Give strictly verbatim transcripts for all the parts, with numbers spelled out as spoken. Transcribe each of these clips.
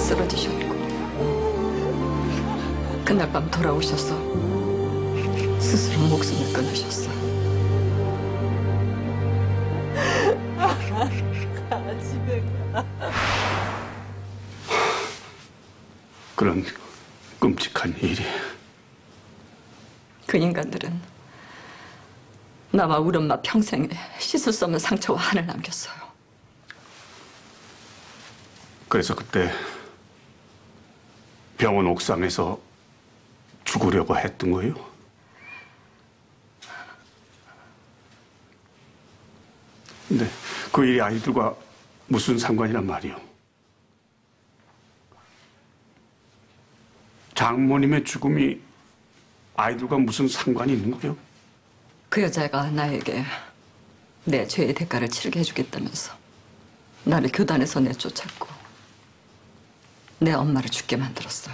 쓰러지셨고 그날 밤 돌아오셔서 스스로 목숨을 끊으셨어. 가, 집에 가. 그런 끔찍한 일이. 그 인간들은 나와 우리 엄마 평생에 씻을 수 없는 상처와 한을 남겼어요. 그래서 그때 병원 옥상에서 죽으려고 했던 거예요? 근데 그 일이 아이들과 무슨 상관이란 말이요? 장모님의 죽음이 아이들과 무슨 상관이 있는 거요? 그 여자가 나에게 내 죄의 대가를 치르게 해주겠다면서 나를 교단에서 내쫓았고 내 엄마를 죽게 만들었어요.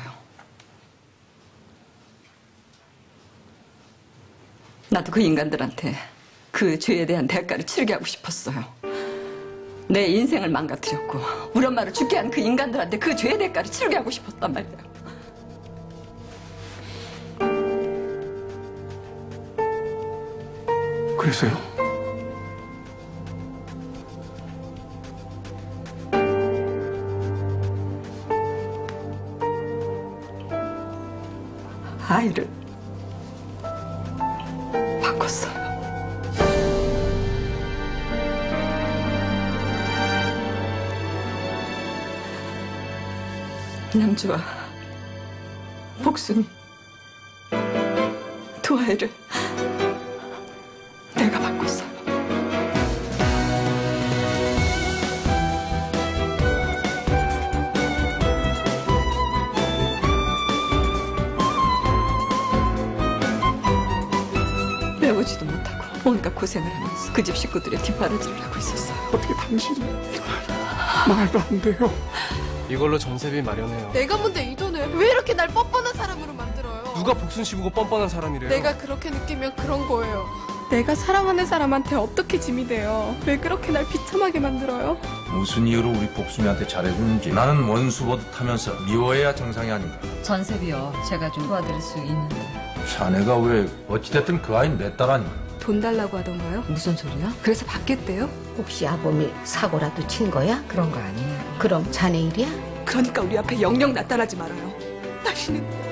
나도 그 인간들한테 그 죄에 대한 대가를 치르게 하고 싶었어요. 내 인생을 망가뜨렸고 우리 엄마를 죽게 한 그 인간들한테 그 죄의 대가를 치르게 하고 싶었단 말이에요. 그래서요? 아이를 바꿨어요. 남주와 복순이 두 아이를 내가 바꿨어요. 배우지도 못하고 온갖 고생을 하면서 그 집 식구들의 뒷바라지를 하고 있었어요. 어떻게 당신이 말도 안 돼요. 이걸로 전세비 마련해요. 내가 뭔데 이 돈을 왜 이렇게 날 뻔뻔한 사람으로 만들어요? 누가 복순 씨 보고 뻔뻔한 사람이래요? 내가 그렇게 느끼면 그런 거예요. 내가 사랑하는 사람한테 어떻게 짐이 돼요? 왜 그렇게 날 비참하게 만들어요? 무슨 이유로 우리 복순이한테 잘해주는지 나는 원수 보듯 하면서 미워해야 정상이 아닌가. 전세비요. 제가 좀 도와드릴 수 있는데. 자네가 왜 어찌됐든 그 아이는 내 딸 아닌가. 돈 달라고 하던가요? 무슨 소리야? 그래서 받겠대요? 혹시 아범이 사고라도 친 거야? 그런 거 아니에요. 그럼 자네 일이야? 그러니까 우리 앞에 영영 나타나지 말아요. 다시는